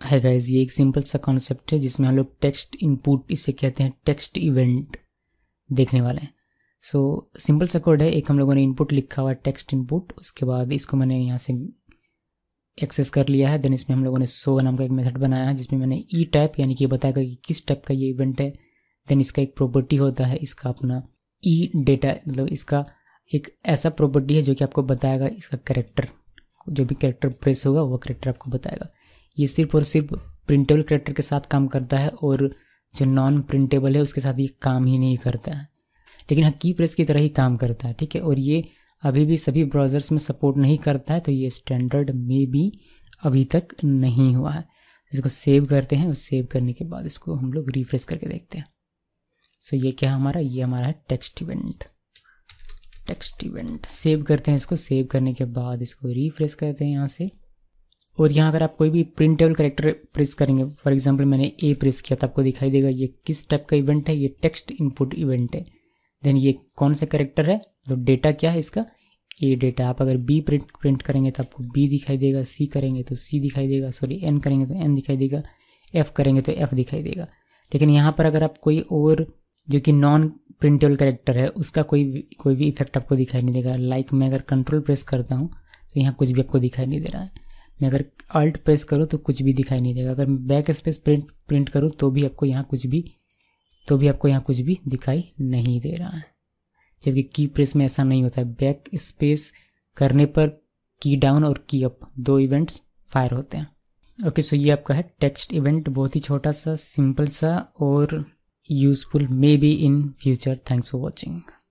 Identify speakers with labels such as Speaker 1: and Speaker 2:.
Speaker 1: है गाइस, ये एक सिंपल सा कॉन्सेप्ट है जिसमें हम लोग टेक्स्ट इनपुट, इसे कहते हैं टेक्स्ट इवेंट, देखने वाले हैं। सो सिंपल सा कोड है, एक हम लोगों ने इनपुट लिखा हुआ है टेक्स्ट इनपुट, उसके बाद इसको मैंने यहाँ से एक्सेस कर लिया है। देन इसमें हम लोगों ने शो नाम का एक मेथड बनाया है जिसमें मैंने ई टाइप यानी कि बताएगा कि किस टाइप का ये इवेंट है। देन इसका एक प्रॉपर्टी होता है इसका अपना ई डेटा, मतलब इसका एक ऐसा प्रॉपर्टी है जो कि आपको बताएगा इसका कैरेक्टर, जो भी कैरेक्टर प्रेस होगा वो कैरेक्टर आपको बताएगा। ये सिर्फ और सिर्फ प्रिंटेबल कैरेक्टर के साथ काम करता है और जो नॉन प्रिंटेबल है उसके साथ ये काम ही नहीं करता है, लेकिन हाँ की प्रेस की तरह ही काम करता है, ठीक है। और ये अभी भी सभी ब्राउज़र्स में सपोर्ट नहीं करता है, तो ये स्टैंडर्ड में भी अभी तक नहीं हुआ है। इसको सेव करते हैं और सेव करने के बाद इसको हम लोग रिफ्रेश करके देखते हैं। सो ये क्या हमारा, ये हमारा है text event. Text event save करते हैं, इसको सेव करने के बाद इसको रिफ्रेश करते हैं यहाँ से। और यहाँ अगर आप कोई भी प्रिंटेबल कैरेक्टर प्रेस करेंगे, फॉर एग्जांपल मैंने ए प्रेस किया तो आपको दिखाई देगा ये किस टाइप का इवेंट है, ये टेक्स्ट इनपुट इवेंट है। देन ये कौन सा कैरेक्टर है, तो डेटा क्या है इसका, ए डेटा। आप अगर बी प्रिंट करेंगे तो आपको बी दिखाई देगा, सी करेंगे तो सी दिखाई देगा, सॉरी एन करेंगे तो एन दिखाई देगा, एफ करेंगे तो एफ दिखाई देगा। लेकिन यहाँ पर अगर आप कोई और जो कि नॉन प्रिंटेबल कैरेक्टर है उसका कोई भी इफेक्ट आपको दिखाई नहीं देगा। लाइक मैं अगर कंट्रोल प्रेस करता हूँ तो यहाँ कुछ भी आपको दिखाई नहीं दे रहा है। मैं अगर अल्ट प्रेस करूँ तो कुछ भी दिखाई नहीं देगा। अगर मैं बैक स्पेस प्रिंट करूँ तो भी आपको यहाँ कुछ भी दिखाई नहीं दे रहा है, जबकि की प्रेस में ऐसा नहीं होता है। बैक स्पेस करने पर की डाउन और की अप दो इवेंट्स फायर होते हैं। ओके, सो ये आपका है टेक्स्ट इवेंट, बहुत ही छोटा सा, सिंपल सा और useful maybe in future. Thanks for watching.